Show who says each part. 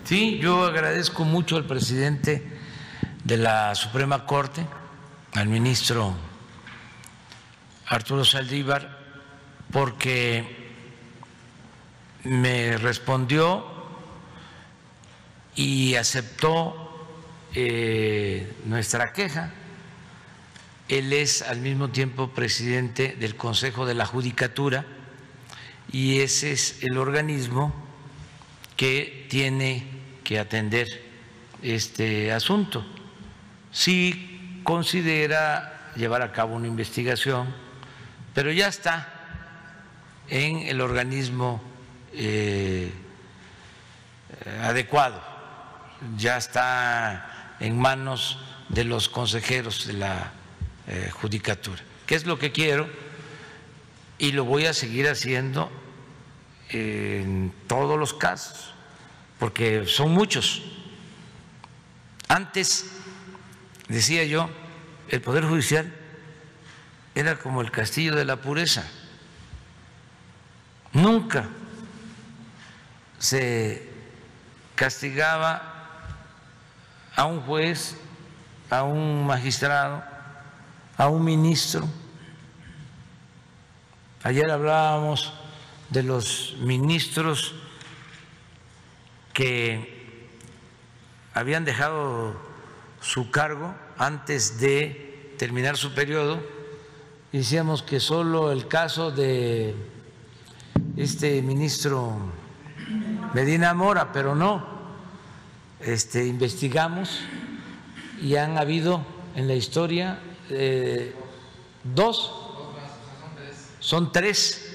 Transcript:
Speaker 1: Sí, yo agradezco mucho al presidente de la Suprema Corte, al ministro Arturo Saldívar, porque me respondió y aceptó nuestra queja. Él es al mismo tiempo presidente del Consejo de la Judicatura y ese es el organismo que tiene que atender este asunto. Sí considera llevar a cabo una investigación, pero ya está en el organismo adecuado, ya está en manos de los consejeros de la Judicatura, que es lo que quiero y lo voy a seguir haciendo en todos los casos, porque son muchos. Antes, decía yo, el Poder Judicial era como el castillo de la pureza. Nunca se castigaba a un juez, a un magistrado, a un ministro. Ayer hablábamos de los ministros que habían dejado su cargo antes de terminar su periodo. Decíamos que solo el caso de este ministro Medina Mora, pero no, investigamos y han habido en la historia son tres